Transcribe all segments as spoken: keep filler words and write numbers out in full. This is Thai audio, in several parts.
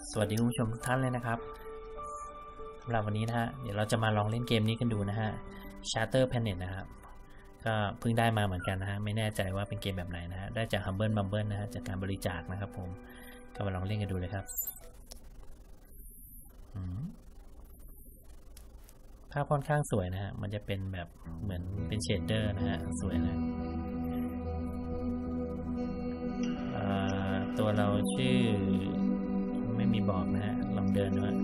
สวัสดีคุณผู้ชมทุกท่านเลยนะครับสำหรับวันนี้นะฮะเดี๋ยวเราจะมาลองเล่นเกมนี้กันดูนะฮะ Shutter Planet นะครับก็เพิ่งได้มาเหมือนกันนะฮะไม่แน่ใจว่าเป็นเกมแบบไหนนะฮะได้จาก Humble Bumble นะฮะจากการบริจาคนะครับผมก็มาลองเล่นกันดูเลยครับภาพค่อนข้างสวยนะฮะมันจะเป็นแบบเหมือนเป็นเชดเดอร์นะฮะสวยนะตัวเราชื่อไม่มีบอกนะฮะลองเดินดูฮะ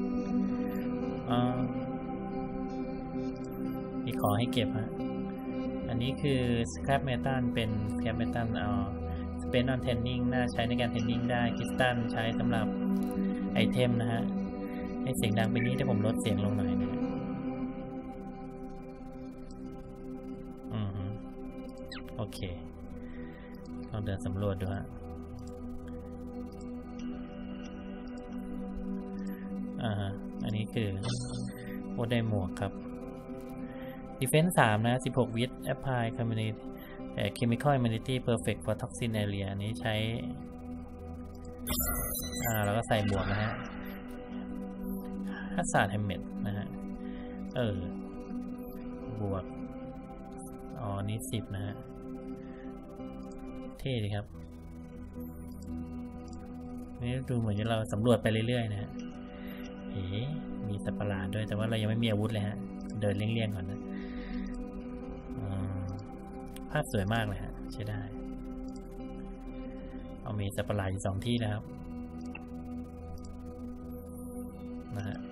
มีของให้เก็บฮะอันนี้คือ Scrap Metal เป็น Scrap Metal เอา Spend on Tanning น่าใช้ในการ Tanning ได้ Crystal ใช้สำหรับไอเทมนะฮะให้เสียงดังไปนี้ถ้าผมลดเสียงลงหน่อยนะอืมโอเคลองเดินสำรวจดูฮะอ่าอันนี้คือโอได้หมวกครับ Defense สามนะสิบหกวิท Apply Community แต่ Chemical Immunity Perfect for Toxin Area อันนี้ใช้อ่าแล้วก็ใส่หมวกนะฮะ Hazard Helmet นะฮะเออบวกอ๋อนี้สิบนะฮะเท่ดีครับนี่ดูเหมือนเราสำรวจไปเรื่อยๆนะฮะเอ๋มีสัตว์ประหลาดด้วยแต่ว่าเรายังไม่มีอาวุธเลยฮะเดินเลี่ยงๆก่อนนะภาพสวยมากเลยฮะใช้ได้เอามีสัตว์ประหลาดอยู่สองที่นะครับนะฮะ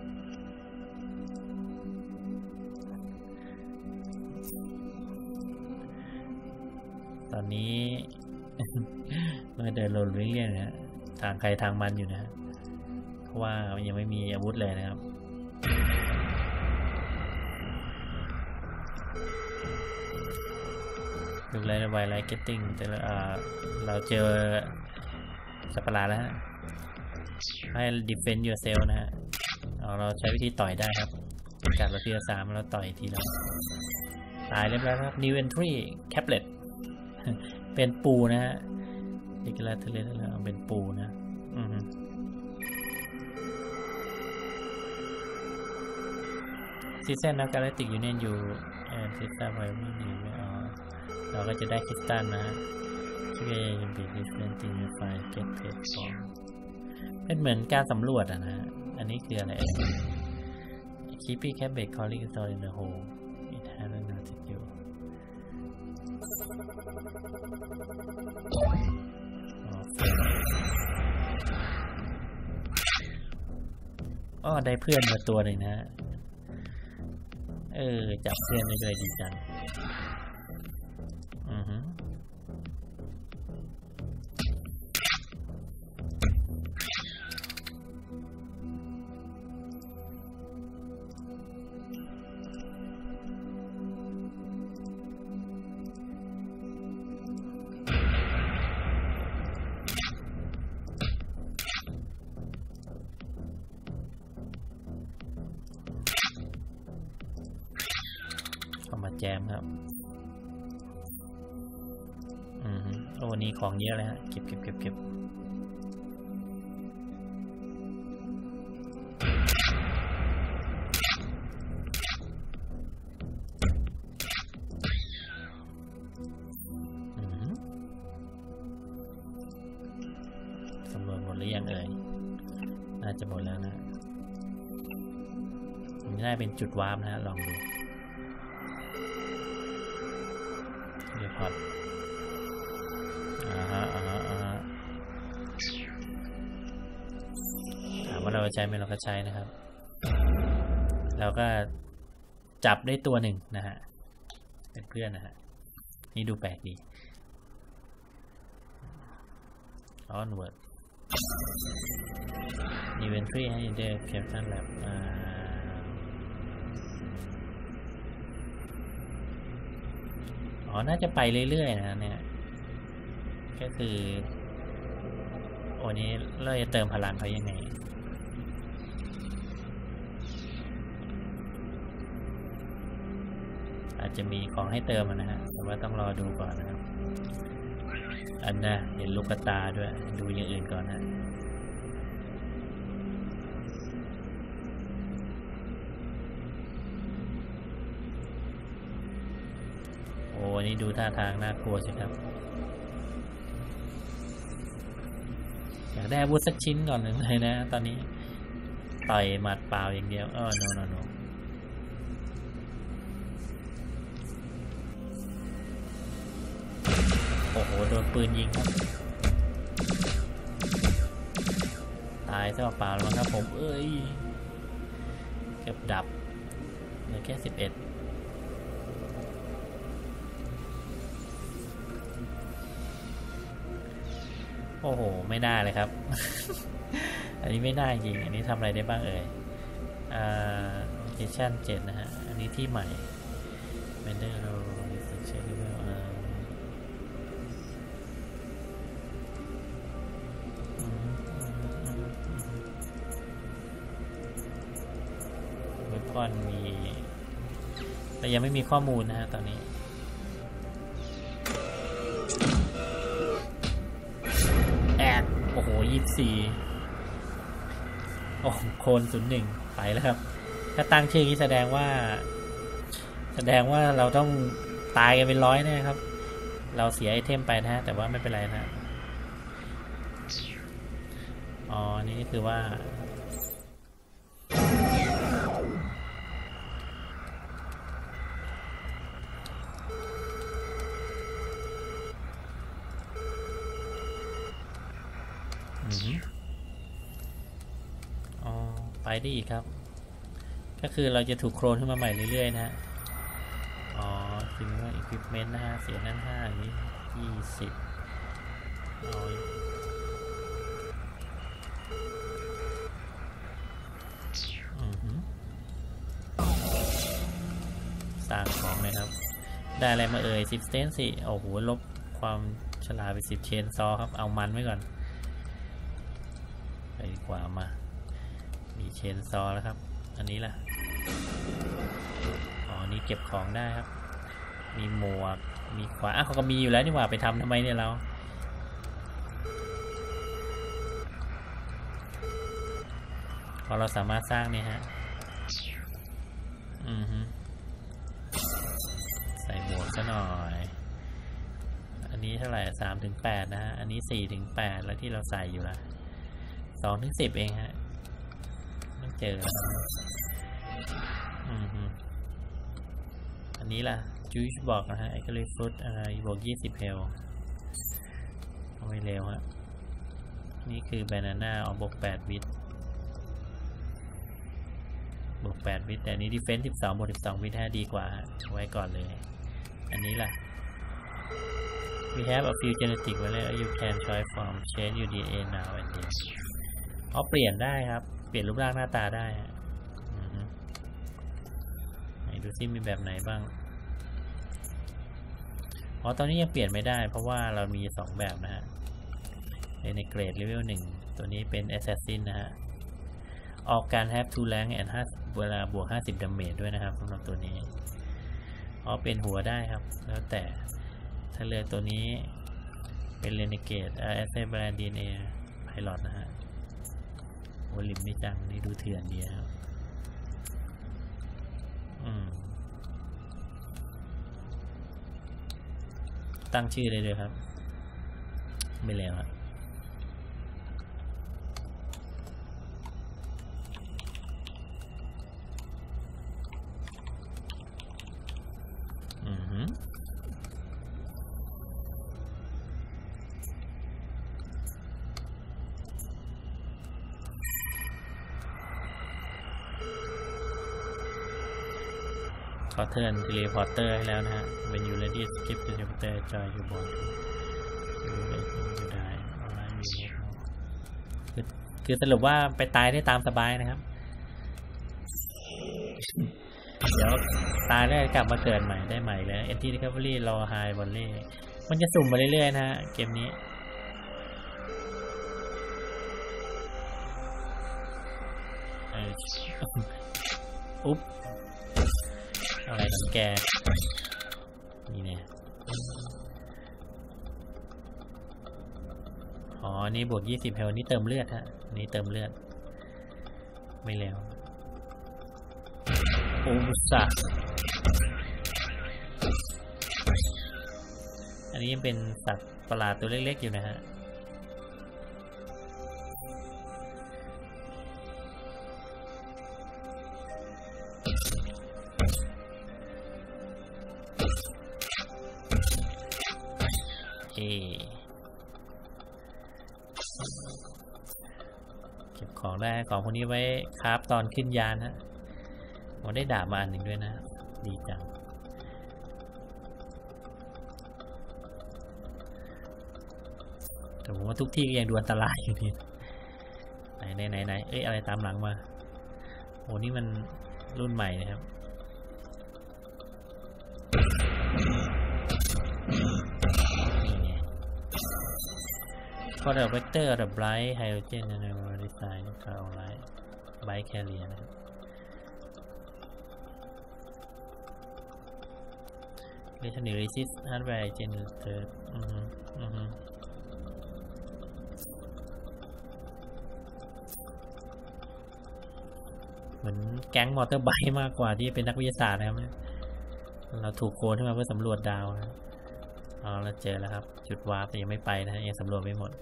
ตอนนี้เราเดินลงเรื่อยๆนะฮะทางใครทางมันอยู่นะฮะเพราะว่ายังไม่มีอาวุธเลยนะครับดูแลไวไลท์เก็ตติ้งแต่เราเจอสัตว์ประหลาดแล้วฮะให้ defend yourself นะฮะเราใช้วิธีต่อยได้ครับกัดเราทีละสามเราต่อยทีละตายเรียบร้อยครับ new entry caplet เป็นปูนะฮะนี่ก็แล้วทะเลแล้วเป็นปูนะอือซีเซนนะกาแล็กติกยูเนียนอยู่แอนซิสตาไวไม่ดีเราก็จะได้คริสตัลนะฮะที่จะเป็นดิสเพนติงไฟเก็ตเพจฟอร์มเป็นเหมือนการสำรวจอ่ะนะอันนี้คืออะไร Keeping Cabbage Calling Store in the Hole It has an article อ๋อได้เพื่อนมาตัวหนึ่งนะเออจับเพื่อนได้ด้วยดีจังอือฮึมาแจมครับอืมโอ้นี่ของเยอะเลยฮะเก็บเก็บเก็บเก็บสำรวจหมดหรือยังเอ่ยน่าจะหมดแล้วนะนี่น่าเป็นจุดวาร์ปนะฮะลองดูเดี๋ยวพอดอ่าฮะอ่าฮะอ่าฮะถามว่าเราใช้ไหมเราก็ใช้นะครับเราก็จับได้ตัวหนึ่งนะฮะเป็นเพื่อนนะฮะนี่ดูแปลกดีออนเวิร์ดอีเวนทรีให้เดฟแคปชั่นแลบอ๋อน่าจะไปเรื่อยๆนะเนี่ยก็คือโอ้นี้เราจะเติมพลังเขายังไงอาจจะมีของให้เติมนะฮะแต่ว่าต้องรอดูก่อนนะครับอันน่ะเห็นลูกตาด้วยดูอย่างอื่นก่อนนะนี้ดูท่าทางน่ากลัวใช่ครับอยากได้อาวุธสักชิ้นก่อนหนึ่งเลยนะตอนนี้ต่อยหมัดเปล่าอย่างเดียวเออ no no no โอ้โหโดนปืนยิงครับตายซะเปล่าแล้วครับผมเอ้ยเก็บดับเหลือแค่สิบเอ็ดโอ้โหไม่น่าเลยครับ อันนี้ไม่น่าจริงอันนี้ทำอะไรได้บ้างเอ่ยอ่าโลเคชั่นเจ็ดนะฮะอันนี้ที่ใหม่เบนเดอร์เราเช็คเลเวลอ่าเว็บพอนมีแต่ยังไม่มีข้อมูลนะฮะตอนนี้แอดโอ้โหยี่สิบสี่โอ้โคนศูนย์หนึ่งไปแล้วครับถ้าตั้งชื่อนี้แสดงว่าแสดงว่าเราต้องตายกันเป็นร้อยแน่ครับเราเสียไอเทมไปนะฮะแต่ว่าไม่เป็นไรนะอ๋อนี่คือว่าอ๋อไปได้อีกครับก็คือเราจะถูกโคลนขึ้นมาใหม่เรื่อยๆนะฮะอ๋อคือว่า equipment นะฮะเสียนั่นห้าอันนี้ยี่สิบอ๋อสร้างของเลยครับได้อะไรมาเอ่ยสิบสเตนสิโอ้โหลบความฉลาดไปสิบเชนซอครับเอามันไว้ก่อนไปกว่ามามีเชนซอแล้วครับอันนี้ล่ะอ๋อนี่เก็บของได้ครับมีหมวกมีขวานอ่ะเขาก็มีอยู่แล้วนี่หว่าไปทำทำไมเนี่ยเราพอเราสามารถสร้างเนี่ยฮะอือฮึใส่หมวกซะหน่อยอันนี้เท่าไหร่สามถึงแปดนะฮะอันนี้สี่ถึงแปดแล้วที่เราใส่อยู่ละสองถึงสิบเองฮะไม่เจออือฮึอันนี้ล่ะจูชบอกนะฮะไอคลิฟรุตอะไรบอกยี่สิบเฮลเอาไม่เร็วฮะนี่คือแบนาน่าเอาบอกแปดวิตบวกแปดวิตแต่นี้ดิเฟนส์สิบสองบวกสิบสองวิตแท้ดีกว่าไว้ก่อนเลยอันนี้ล่ะ we have a few genetic value you can try from change your ดี เอ็น เอ now and then อ๋อเปลี่ยนได้ครับเปลี่ยนรูปร่างหน้าตาได้ไหนดูซิมีแบบไหนบ้างอ๋อตอนนี้ยังเปลี่ยนไม่ได้เพราะว่าเรามีสองแบบนะฮะในเกรดเลเวลหนึ่งตัวนี้เป็น assassin นะฮะออกการ have two rank and ห้าเวลาบวกห้าสิบ damage ด้วยนะครับสำหรับตัวนี้อ๋อเป็นหัวได้ครับแล้วแต่ถ้าเลือกตัวนี้เป็น renegade อ่า asset brand ดี เอ็น เอ pilot นะฮะโอ้ลิมไม่จังนี่ดูเถื่อนดีครับอืมตั้งชื่อได้เลยครับไม่แล้วครับอือฮึเขาเทิร์นเทเลพอร์เตอร์ให้แล้วนะฮะ when you ready skip the teleporter join your bond ได้คือคือสรุปว่าไปตายได้ตามสบายนะครับเดี๋ยวตายแล้วกลับมาเกิดใหม่ได้ใหม่แล้ว Anti Recovery รอ High Volley มันจะสุ่มมาเรื่อยๆนะฮะเกมนี้อุ๊บอะไรของแกนี่เนี่ยอ๋อนี่บวกยี่สิบเฮลนี่เติมเลือดฮะนี่เติมเลือดไม่แล้วโอ้บุษะอันนี้ยังเป็นสัตว์ประหลาดตัวเล็กๆอยู่นะฮะเก็บของได้ของพวกนี้ไว้คราฟตอนขึ้นยานฮะผมได้ดาบมาอันหนึ่งด้วยนะดีจังแต่ผมว่าทุกที่ก็ยังดูอันตรายอยู่นี่ไหนไหนไหนไหนเอ้ยอะไรตามหลังมาโอ้นี่มันรุ่นใหม่นะครับก็เดอะเวกเตอร์เดอะไบรท์ไฮโดรเจนในวอร์ดีไซน์นะครับเอาไลท์ไบรท์แคเรียนะครับเรทันนิริซิสฮาร์ดแวร์เจนเตอร์อือฮึอือฮึเหมือนแก๊งมอเตอร์ไบค์มากกว่าที่เป็นนักวิทยาศาสตร์นะครับเราถูกโกนขึ้นมาเพื่อสำรวจดาวนะอ๋อเราเจอแล้วครับจุดวาร์ปแต่ยังไม่ไปนะยังสำรวจไม่หมด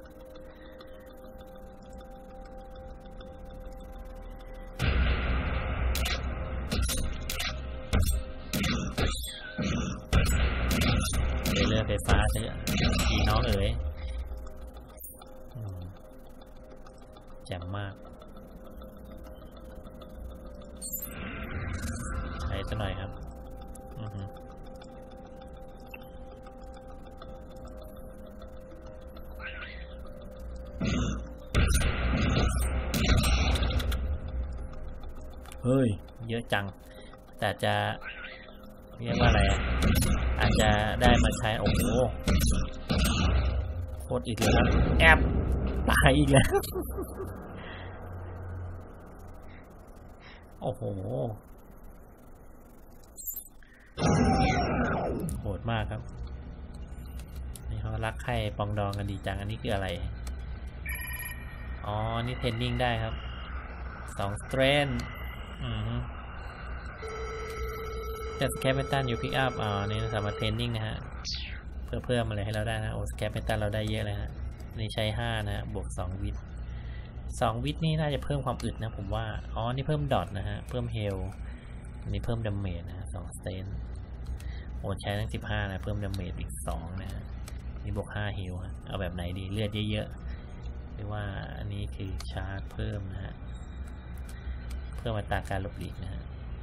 เรือไฟฟ้าเถอะพี่น้องเอ๋ยแจ่มมากใช้ซะหน่อยครับอือฮึเฮ้ยเยอะจังแต่จะเรียกว่าอะไรอาจจะได้มาใช้โอ้โหโคตรอีกเลยครับแอบตายอีกแล้วโอ้โหโหดมากครับนี่เขารักใคร่ปองดองกันดีจังอันนี้คืออะไรอ๋อนี่เทรนนิ่งได้ครับสองสเตรนอืมจะสแคปเมตันอยู่พิกอัพอ๋อนี่สามารถเทรนนิ่งนะฮะเพื่อเพิ่มอะไรให้เราได้นะโอ้สแคปเมตันเราได้เยอะเลยฮะนี่ใช้ห้านะฮะบวกสองวิทสองวิทนี่น่าจะเพิ่มความอึดนะผมว่าอ๋อนี่เพิ่มดอทนะฮะเพิ่มเฮลนี่เพิ่มดาเมจนะสองสเตนโอ้ใช้ทั้งสิบห้านะเพิ่มดาเมจอีกสองนะฮะนี่บวกห้าเฮลเอาแบบไหนดีเลือดเยอะๆหรือว่าอันนี้คือชาร์จเพิ่มนะฮะเพิ่มอัตราการหลบหลีกนะฮะ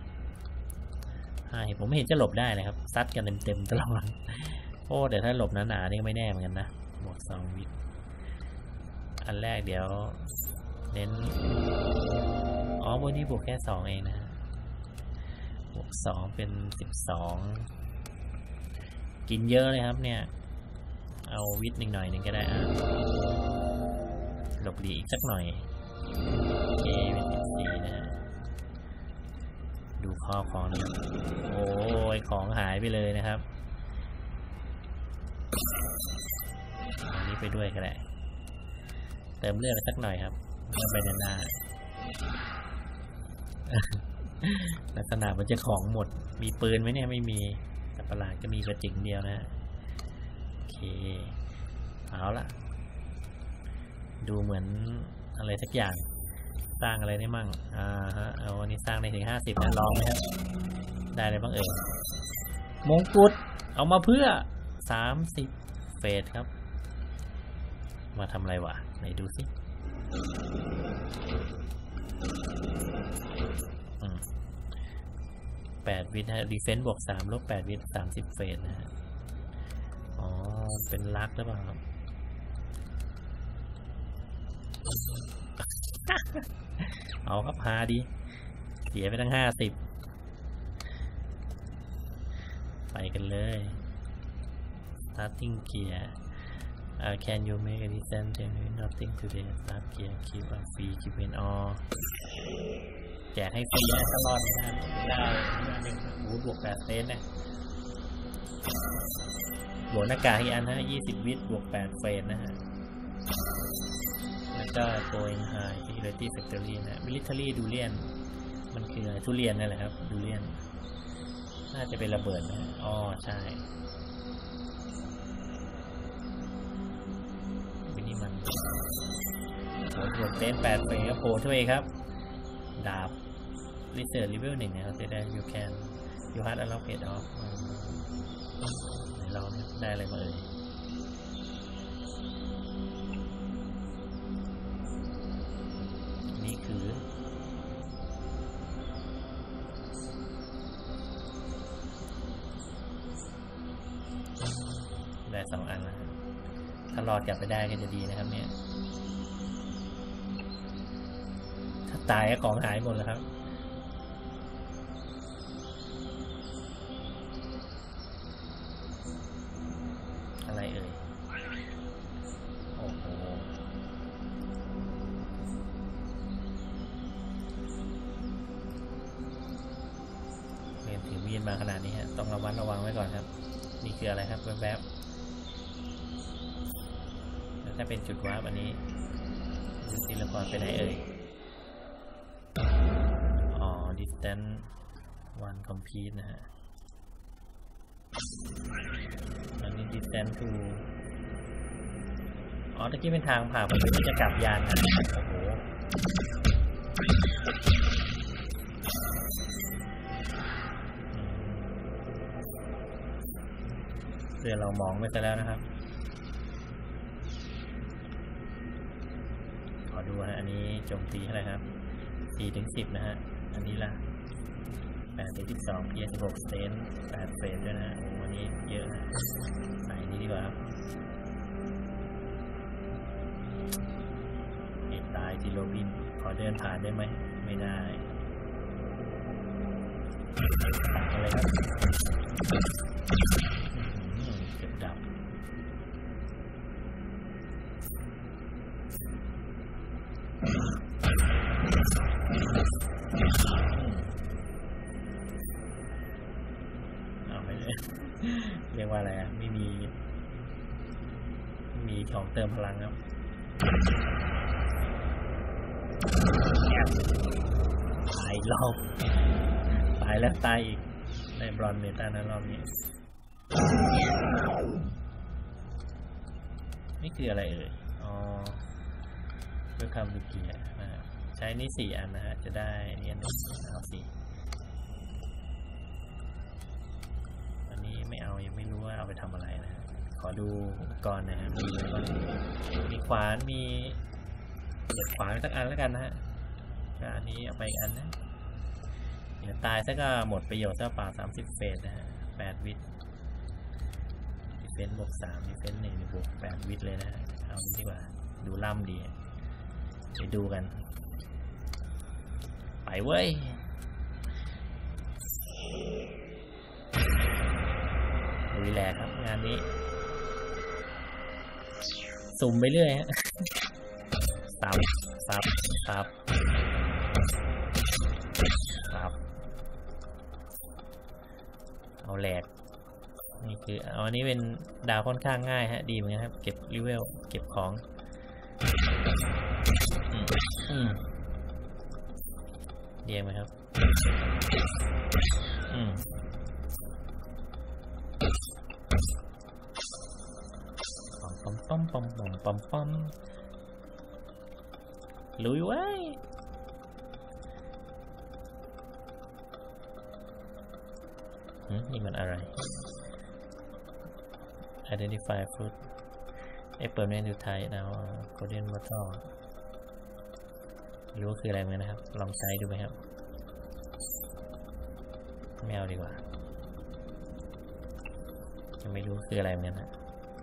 ผมไม่เห็นจะหลบได้เลยครับซัดกันเต็มๆตลอดโอ้แต่ถ้าหลบหนาๆนี่ไม่แน่เหมือนกันนะบวกสองวิอันแรกเดี๋ยวเน้นอ๋อบนนี้บวกแค่สองเองนะบวกสองเป็นสิบสองกินเยอะเลยครับเนี่ยเอาวิทย์หนึ่งหน่อยหนึ่งก็ได้อ่ะหลบหลีอีกสักหน่อยโอเคเป็นสิบสี่นะฮะดูข้อของนี่โอ้ยของหายไปเลยนะครับอันนี้ไปด้วยก็ได้เติมเลือดสักหน่อยครับเลือดไปด้านหน้าลักษณะมันจะของหมดมีปืนไหมเนี่ยไม่มีแต่ประหลาดก็มีกระจิ๋งเดียวนะโอเคเอาละดูเหมือนอะไรสักอย่างสร้างอะไรได้มั่งอ่าฮะเอาวันนี้สร้างได้ถึงห้าสิบนะลองไหมครับได้อะไรบ้างเอ่ยมงกุฎเอามาเพื่อสามสิบเฟสครับมาทำอะไรวะไหนดูสิแปดวิทย์ฮะดีเฟนซ์บวกสามลบแปดวิทย์สามสิบเฟสนะฮะอ๋อเป็นลักหรือเปล่าครับเอาครับหาดีเสียไปตั้งห้าสิบไปกันเลย starting gear uh, can you make a descent nothing today start gear keep a free keep in all แจกให้ฟรีนะตลอดนะได้ได้โอ้บวกแปดเซนนะบวกหน้ากากอีกอันฮะยี่สิบวิทย์บวกแปดเฟสนะฮะแล้วก็ going high security factory นะ military durian มันคืออะไรทุเรียนนั่นแหละครับดูเรียนน่าจะเป็นระเบิดนะอ๋อใช่โหดเต้นแปดเฟรก็โผล่ช่วยครับดาบรีเสิร์ชเลเวลหนึ่งนะครับจะได้ you can you hard unlock it off ไหนลองได้อะไรมาเอ่ยนี่คือได้สองอันแล้วถ้ารอดกลับไปได้ก็จะดีนะครับเนี่ยถ้าตายก็ของหายหมดแล้วครับอะไรเอ่ยโอ้โหเรียนถือมีดมาขนาดนี้ฮะต้องระวัดระวังไว้ก่อนครับนี่คืออะไรครับแวบๆถ้าเป็นจุดวาร์ปอันนี้ดูทีละครไปไหนเอ่ยอ๋อ distance one complete นะฮะอันนี้ distance two อ๋อตะกี้เป็นทางผ่านผมที่จะกลับยานนะโอ้โหเพื่อเรามองไม่ซะแล้วนะครับดูฮะอันนี้โจมตีเท่าไหร่ครับสี่ถึงสิบนะฮะอันนี้ล่ะแปดถึงสิบสอง พี สิบหก สเตนแปดเฟสด้วยนะฮะโอ้อันนี้เยอะนะใส่นี้ดีกว่าครับเอกตายจิโรบินขอเดินผ่านได้ไหมไม่ได้ตัดอะไรครับเก็บดับเอาไปเลยเรียกว่าอะไรอ่ะไม่มีมีของเติมพลังครับตายรอบตายแล้วตายอีกในบรอนเมตานะรอบนี้นี่คืออะไรเอ่ยอ๋อเพื่อคำวิกินะฮะใช้นี่สี่อันนะฮะจะได้เนี่ยเอาสี่อันนี้ไม่เอายังไม่รู้ว่าเอาไปทำอะไรนะฮะขอดูอุปกรณ์นะฮะมีอะไรบ้างมีขวานมีเก็บขวานสักอันแล้วกันนะฮะอันนี้เอาไปอีกอันนะเดี๋ยวตายซะก็หมดประโยชน์ซะเปล่าสามสิบเฟสนะฮะแปดวิทดิเฟนส์บวกสามดิเฟนส์หนึ่งบวกแปดวิทเลยนะฮะเอาดีกว่าดูล่ำดีไปดูกันไปเว้ยลุยแหลกครับงานนี้สุ่มไปเรื่อยฮะสับสับสับสับเอาแหลกนี่คือเอาอันนี้เป็นดาวค่อนข้างง่ายฮะดีเหมือนกันครับเก็บรีเวลเก็บของอืมเยี่ยมไหมครับอืมปั๊มปั๊มปั๊มปั๊มปั๊มปั๊มลุยไว้นี่มันอะไร identify fruit experiment to type now golden bottle รู้ว่าคืออะไรเหมือนนะครับลองใช้ดูไหมครับไม่เอาดีกว่าจะไม่รู้คืออะไรเหมือนกันนะ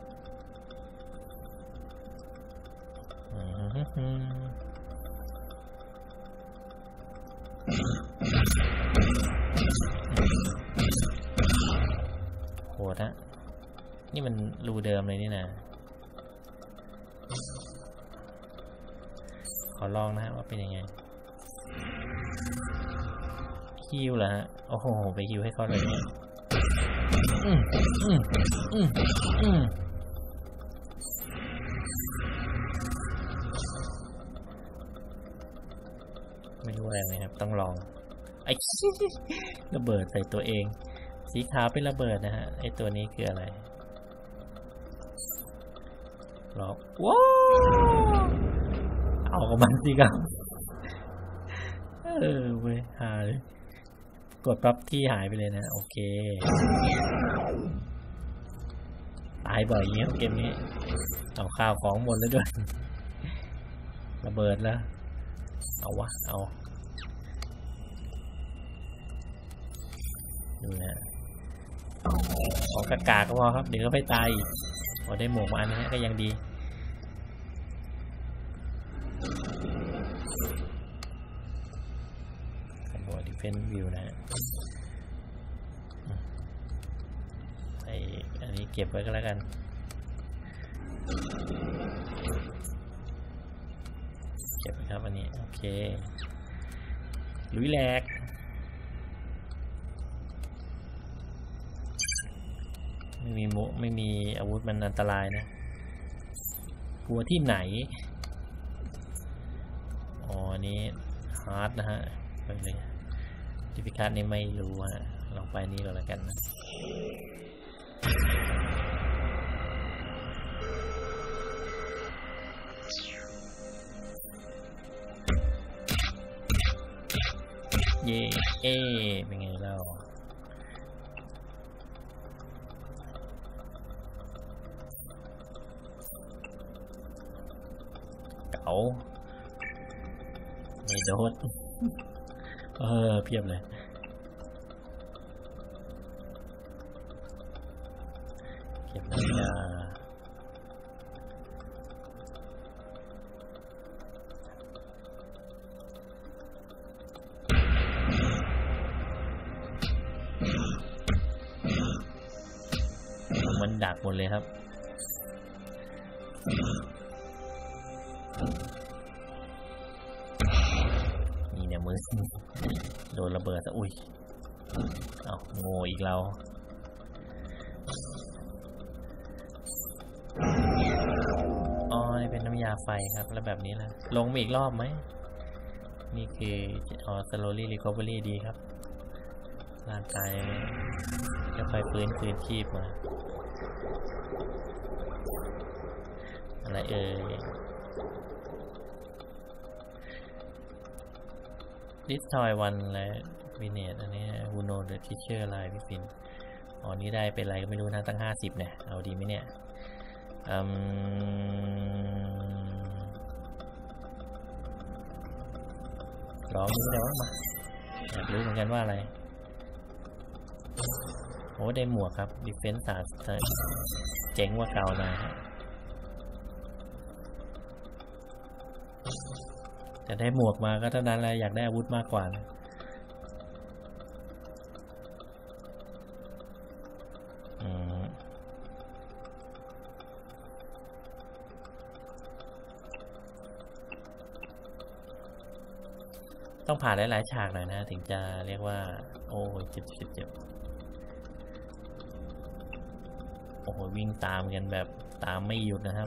โหดฮะนี่มันรูเดิมเลยนี่นะขอลองนะฮะว่าเป็นยังไงฮิวเหรอฮะโอ้โหไปฮิวให้เขาเลยเนี่ยอืมอืมอืมอืมไม่รู้อะไรเลยครับต้องลองไอ้ระเบิดใส่ตัวเองสีขาวเป็นระเบิดนะฮะไอ้ตัวนี้คืออะไรหรอว้าวเอากับมันสิครับเออเว้ยหาเลยกดปั๊บที่หายไปเลยนะโอเคตายบ่อยอย่างเงี้ยเกมนี้เอาข้าวของหมดแล้วด้วยระเบิดแล้วเอาวะเอาดูนะของกากาก็พอครับเดี๋ยวก็ไปตายพอได้หมวกมาอันนี้ก็ยังดีขบวนดิเฟนวิวนะไออันนี้เก็บไว้ก็แล้วกันเก็บครับอันนี้โอเคลุยแหลกไม่มีมุไม่มีอาวุธมันอันตรายนะกลัวที่ไหนอ๋อนี้ฮาร์ดนะฮะไปเลยดิฟิคัสนี่ไม่รู้ฮะลองไปนี้ก่อนแล้วกันนะเย่เอ๊เป็นไงเล่าเก๋าไม่โดนเออเพียบเลยเก็บน้ำยามันดักหมดเลยครับนี่เนี่ยมือโดนระเบิดซะอุ้ยเอาโง่อีกเราอ๋อนี่เป็นน้ำยาไฟครับแล้วแบบนี้แหละลงมาอีกรอบไหมนี่คืออ๋อ slowly recovery ดีครับร่างกายจะค่อยฟื้นคืนชีพมาอะไรเอ่ย destroy one และวินเนตอันนี้ who know the teacher อะไรพี่ฟินอ๋อนี้ได้เป็นอะไรก็ไม่รู้นะตั้งห้าสิบเนี่ยเอาดีไหมเนี่ยอืมลองดูเดี๋ยวมาอยากรู้เหมือนกันว่าอะไรโอ้ได้หมวกครับ defense สามเจ๋งกว่าเก่านะแต่ได้หมวกมาก็เท่านั้นแหละอยากได้อาวุธมากกว่านะอืมต้องผ่านหลายๆฉากหน่อยนะถึงจะเรียกว่าโอ้ยเจ็บเจ็บเจ็บโอ้โหวิ่งตามกันแบบตามไม่หยุดนะครับ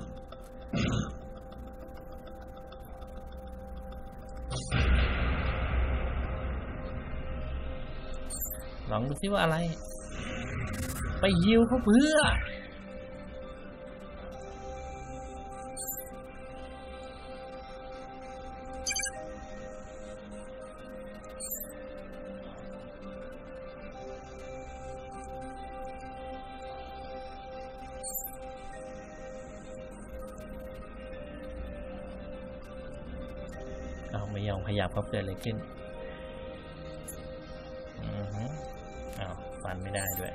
ลองดูซิว่าอะไรไปยิวเขาเพื่อเอาไม่ยอมขยับเขาเกิดอะไรขึ้นอือฮึอ้าวฟันไม่ได้ด้วย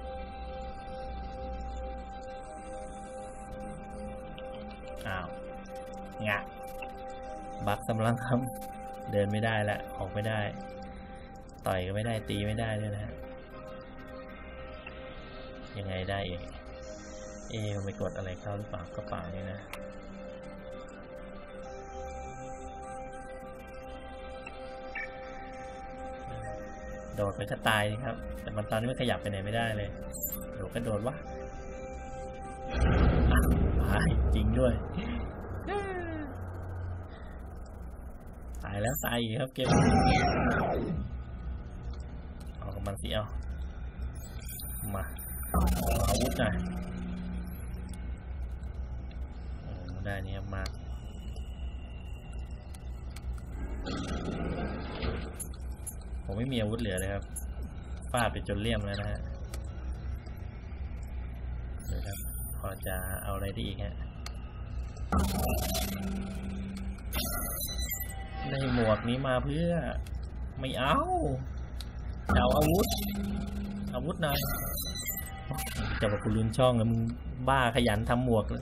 อ้าวงะบักสำลังครับเดินไม่ได้แล้วออกไม่ได้ต่อยก็ไม่ได้ตีไม่ได้ด้วยนะยังไงได้เองเอ๊ะไปกดอะไรเข้าหรือเปล่ากระเป๋านี่นะโดดไปก็ตายครับแต่มันตอนนี้ไม่ขยับไปไหนไม่ได้เลยโดดก็โดดวะตายจริงด้วยตายแล้วตายอีกครับเกมเอากับมันสิเอามาอาวุธหน่อยโอ้ได้นี่มากผมไม่มีอาวุธเหลือเลยครับฟาดไปจนเลี่ยมแล้วนะฮะเดี๋ยวครับพอจะเอาอะไรได้อีกฮะได้หมวกนี้มาเพื่อไม่เอาจะเอาอาวุธอาวุธหน่อยจะบอกกูลืมช่องแล้วมึงบ้าขยันทำหมวกเลย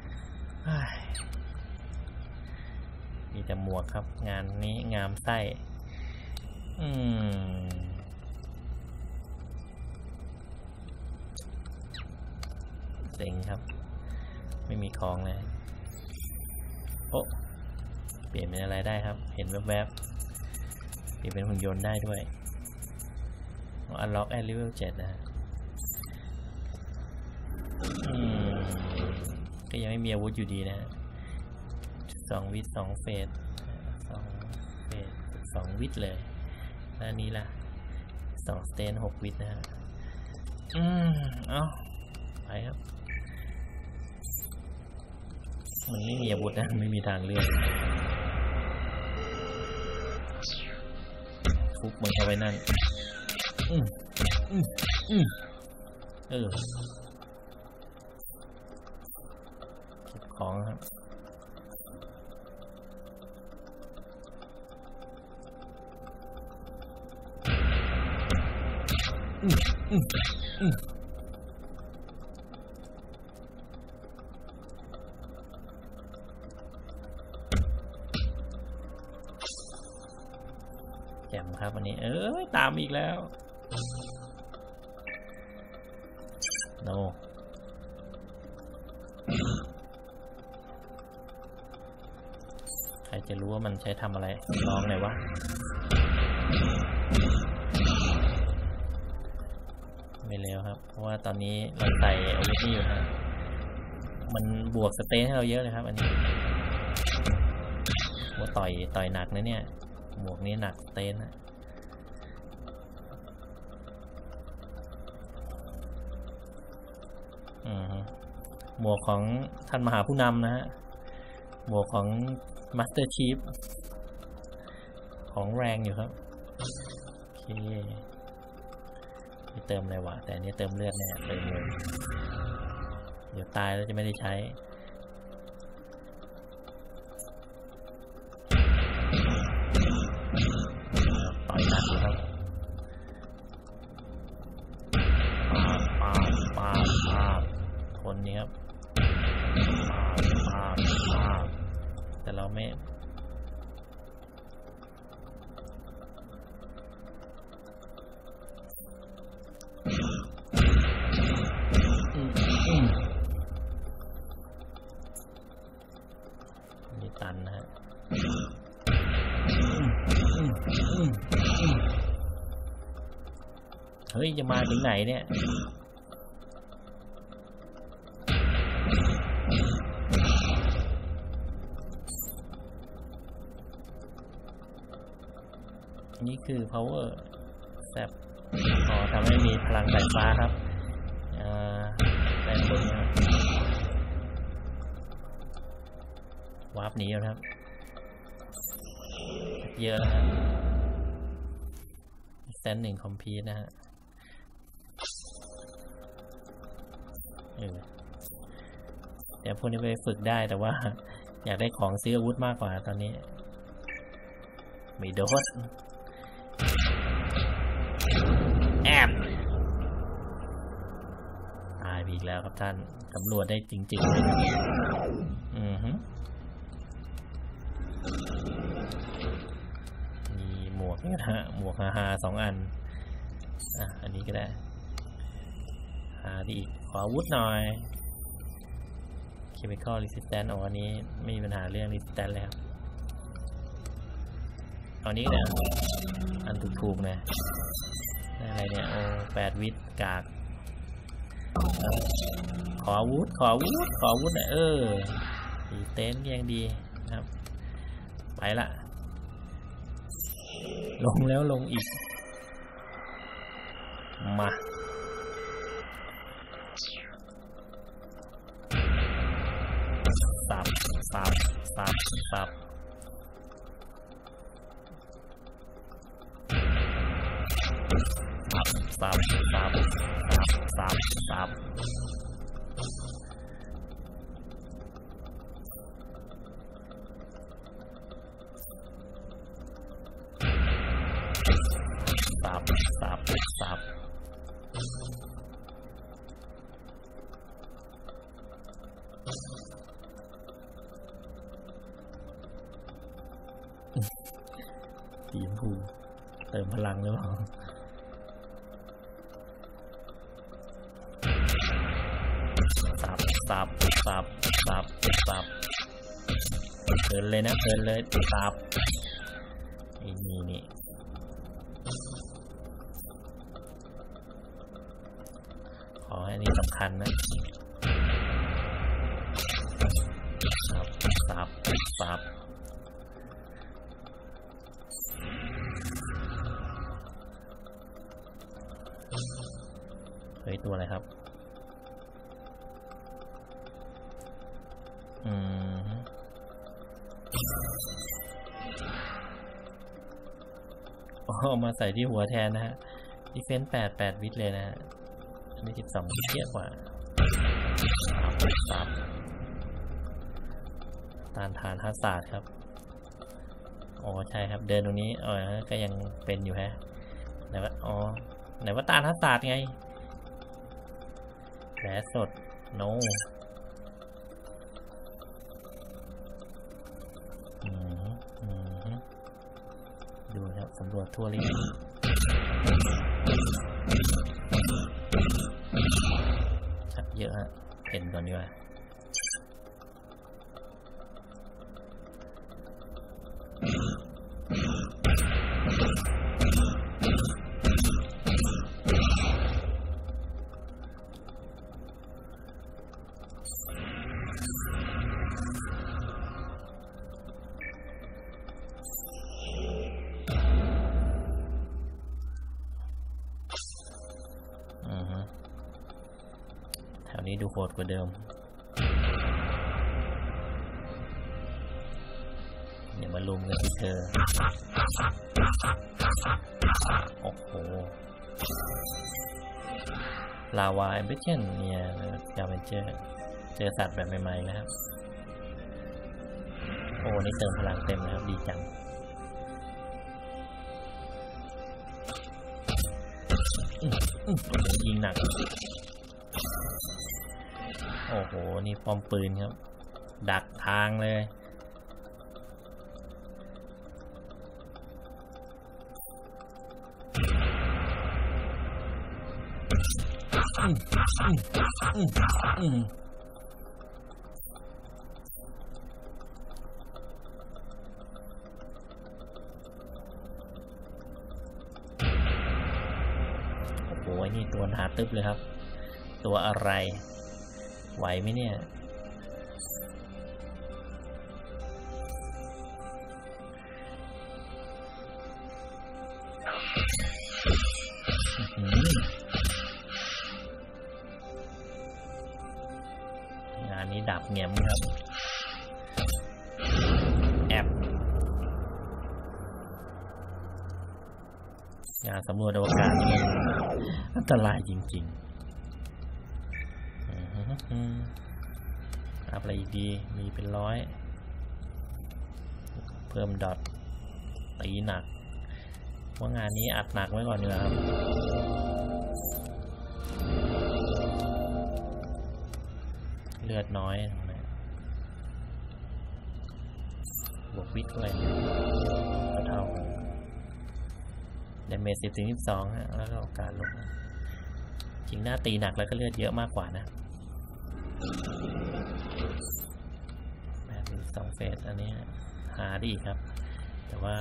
มีแต่หมวกครับงานนี้งามไส้อืมเจ๋งครับไม่มีของเลยโอ้เปลี่ยนเป็นอะไรได้ครับเห็นแวบๆเปลี่ยนเป็นหุ่นยนต์ได้ด้วยอันล็อกแอร์เลเวลเจ็ดนะฮะอืมก็ยังไม่มีอาวุธอยู่ดีนะสองวิทสองเฟสสองเฟสสองวิทเลยแล้วนี้ล่ะสองสเตนหกวิทนะฮะอืมเอาไปครับมันไม่มีอาวุธนะไม่มีทางเลือกทุบมันเข้าไปนั่นอืมอืมอืมเออเก็บของครับอืมอืมอืมแจ่มครับวันนี้เอ้ยตามอีกแล้วโน no. ใครจะรู้ว่ามันใช้ทำอะไรลองหน่อยวะไม่เร็วครับเพราะว่าตอนนี้เราใส่อาวุธนี่อยู่นะมันบวกสเตนให้เราเยอะเลยครับอันนี้ว่าต่อยต่อยหนักนะเนี่ยหมวกนี้หนักสเตนนะอืมหมวกของท่านมหาผู้นำนะฮะหมวกของมาสเตอร์ชีฟของแรงอยู่ครับโอเคไม่เติมอะไรวะแต่อันนี้เติมเลือดเนี่ยเติมเลยเดี๋ยวตายแล้วจะไม่ได้ใช้ต่อยหนักอยู่ครับปาบปาบปาบคนนี้ครับปาบปาบปาบแต่เราไม่นี่ตันนะฮะเฮ้ยจะมาถึงไหนเนี่ยนี่คือ power แซบขอทำให้มีพลังสายฟ้าครับแรงบนนะครับวาร์ปหนีแล้วครับเยอะนะครับแซนหนึ่งคอมพีทนะฮะเออเดี๋ยวพวกนี้ไปฝึกได้แต่ว่าอยากได้ของซื้ออาวุธมากกว่าตอนนี้ไม่โดนแอบตายไปอีกแล้วครับท่านสำรวจได้จริงๆเลยอือฮึมีหมวกนี่นะฮะหมวกฮาฮาสองอันอ่ะอันนี้ก็ได้หาดีขออาวุธหน่อย Chemical Resistance อ๋ออันนี้ไม่มีปัญหาเรื่อง Resistance แล้วเอานี้เนี่ยอันถูกๆนะอะไรเนี่ยโอ้แปดวิทกากขออาวุธขออาวุธขออาวุธหน่อยเออสีเต็นท์ยังดีนะครับไปละลงแล้วลงอีกมาสับสับสับสับสับสับสับสับสับสับสับสีชมพูเติมพลังหรือเปล่าสับสับสับสับสับเพลินเลยนะเพลินเลยสับนี่นี่ขอให้นี่สำคัญนะสับสับสับเฮ้ยตัวอะไรครับอืมอ๋อมาใส่ที่หัวแทนนะฮะดิเฟนส์แปดแปดวิทเลยนะฮะอันนี้สิบสองวิทเยอะกว่าสับต้านทานฮัสซาร์ดครับอ๋อใช่ครับเดินตรงนี้เออก็ยังเป็นอยู่ฮะไหนว่าอ๋อไหนว่าต้านฮัสซาร์ดไงแผลสดโน no. อืมอืมดูครับสำรวจทั่วเลยชักเยอะฮะเป็นก่อนดีกว่าแถวนี้ดูโหดกว่าเดิมอย่ามาลุมกันที่เธอโอ้โหลาวาแอมบิชั่นเนี่ยจะเป็นเจอเจอสัตว์แบบใหม่ๆนะครับโอ้นี่เติมพลังเต็มนะครับดีจังยิงหนักโอ้โหนี่ป้อมปืนครับดักทางเลยโอ้ยนี่ตัวหนาตึ๊บเลยครับตัวอะไรไหวไหมเนี่ยงานนี้ดับเงียบครับแอบงานสำรวจอวกาศนี่อันตรายจริงๆอัพอะไรอีกดีมีเป็นร้อยเพิ่มดอทตีหนักว่างานนี้อัดหนักไว้ก่อนเนอะครับเลือดน้อยบวกวิทย์ด้วยก็เท่าเดเมจสิบถึงสิบสองฮะแล้วก็การลงจริงหน้าตีหนักแล้วก็เลือดเยอะมากกว่านะแบบสองเฟสอันนี้หาดีครับแต่ว่า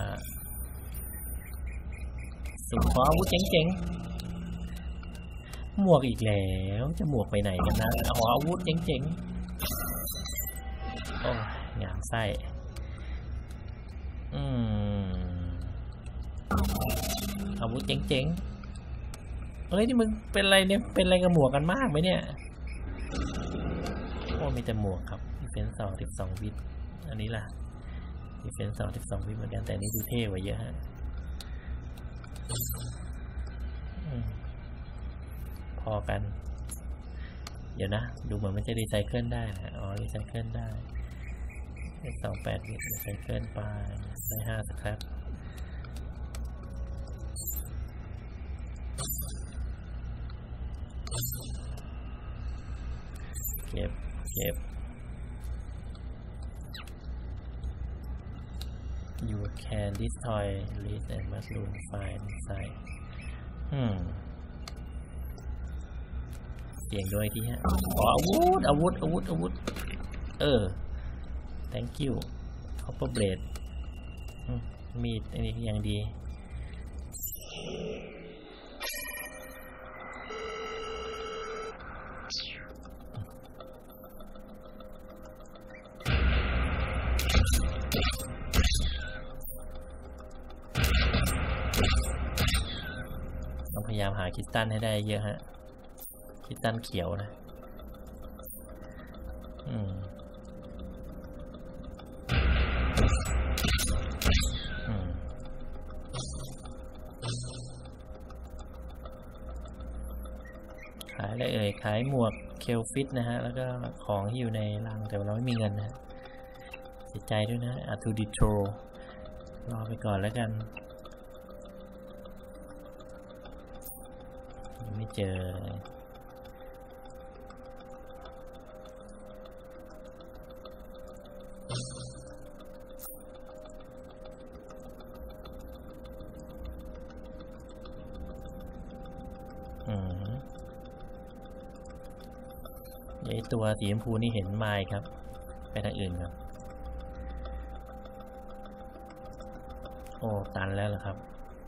สุดขออาวุธเจ๋งๆหมวกอีกแล้วจะหมวกไปไหนกันนะขออาวุธเจ๋งๆโอ้ยางไส้อืมอาวุธเจ๋งๆเฮ้ยนี่มึงเป็นอะไรเนี่ยเป็นอะไรกับหมวกกันมากไหมเนี่ยโอ้มีแต่หมวกครับดิเฟนส์สองสิบสองวิทอันนี้ล่ะดิเฟนส์สองสิบสองวิทเหมือนกันแต่นี้ดูเท่กว่าเยอะฮะพอกันเดี๋ยวนะดูเหมือนมันจะรีไซเคิลได้นะอ๋อรีไซเคิลได้สองแปดรีไซเคิลไปได้ห้าสครับเก็บเก็บ you can destroy list and mushroom file inside อืมเสียงด้วยที่ฮะอ๋ออาวุธอาวุธอาวุธอาวุธเออ thank you copper blade มีดอันนี้ยังดีต้องพยายามหาคริสตัลให้ได้เยอะฮะคริสตัลเขียวนะอืมอืมขายอะไรเอ่ยขายหมวกเคลฟิตนะฮะแล้วก็ของที่อยู่ในรังแต่เราไม่มีเงินนะเสียใจด้วยนะอาร์ทูดิโทรรอไปก่อนแล้วกันไม่เจออืมไอ้ตัวสีชมพูนี่เห็นไม้ครับไปทางอื่นครับโอ้ตันแล้วเหรอครับ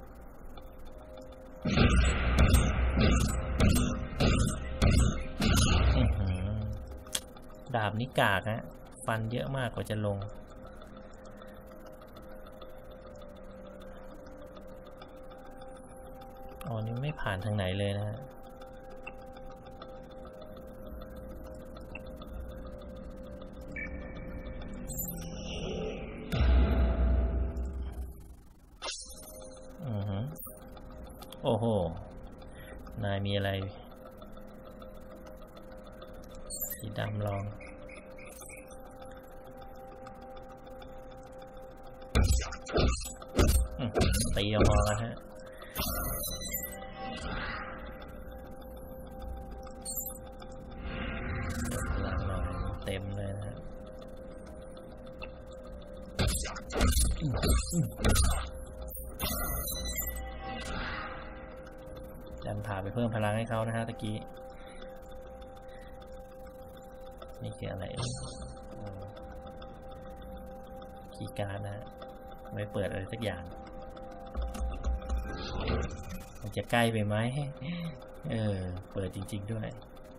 ดาบนี้กากฮะฟันเยอะมากกว่าจะลงอ๋อนี่ไม่ผ่านทางไหนเลยนะฮะอือฮึโอ้โหนายมีอะไรสีดำลองตีออกมาแล้วฮะหลังหน่อยเต็มเลยนะฮะดันผ่าไปเพิ่มพลังให้เขานะฮะตะกี้นี่คืออะไรคีย์การ์ดนะไม่เปิดอะไรสักอย่างมันจะใกล้ไปไหมเออเปิดจริงๆด้วย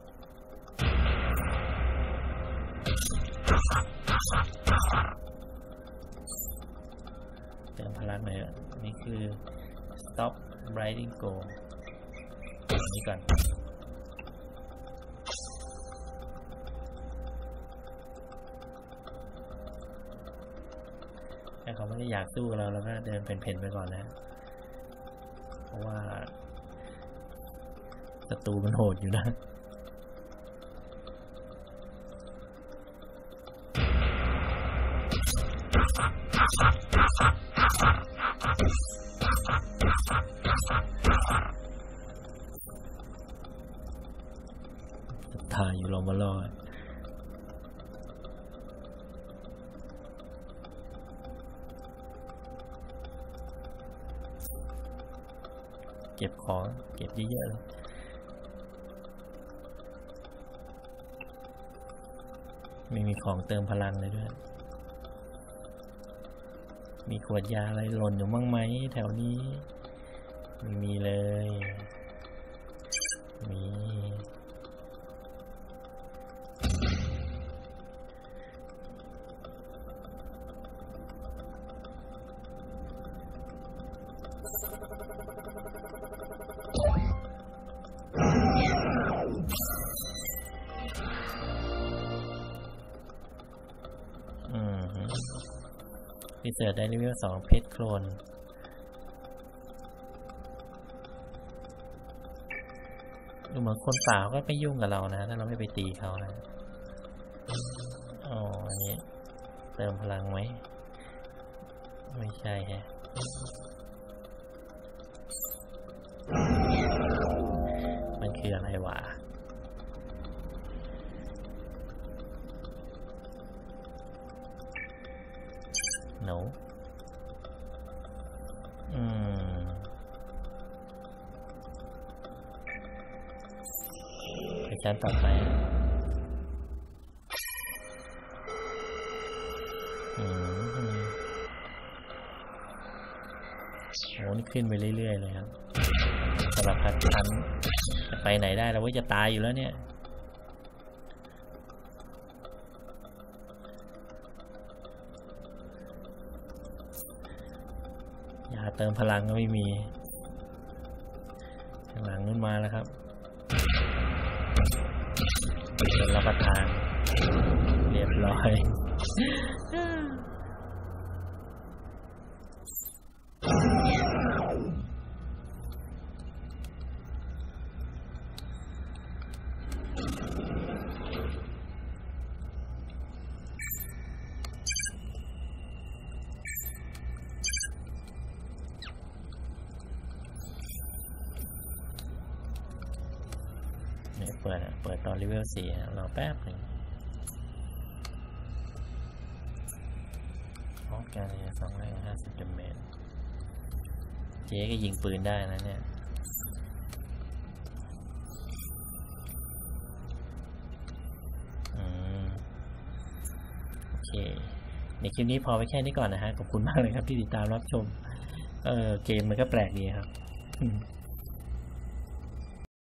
เติมพลังหน่อยนี่คือ stop writing go นี่ก่อนถ้าเขาไม่ได้อยากสู้กับเราเราก็เดินเป็นเพนไปก่อนนะเพราะว่าศัตรูมันโหดอยู่นะถ่ายอยู่ลงมาลอยเก็บของเก็บเยอะๆเลยไม่มีของเติมพลังเลยด้วยมีขวดยาอะไรหล่นอยู่บ้างไหมแถวนี้ไม่มีเลยมีพิเศษได้เลเวลสองเพชรโคลนดูเหมือนคนป่าก็ไม่ยุ่งกับเรานะถ้าเราไม่ไปตีเขานะอ๋ออันนี้เติมพลังไหมไม่ใช่ฮะมันคืออะไรวะหนูอืมไปชั้นต่อไปอืมโอ้นี่ขึ้นไปเรื่อยๆเลยครับสารพัดชั้นจะไปไหนได้แล้วว่าจะตายอยู่แล้วเนี่ยยาเติมพลังก็ไม่มีข้างหลังขึ้นมาแล้วครับเป็นรับประทานเรียบร้อยเปิดเปิดตอนเลเวลสี่รอแป๊บหนึ่งพร้อมกันเลยสองร้อยห้าสิบเดเมจเจ๊ก็ยิงปืนได้นะเนี่ยอืมโอเคในคลิปนี้พอไปแค่นี้ก่อนนะฮะขอบคุณมากเลยครับที่ติดตามรับชมเออเกมมันก็แปลกดีครับ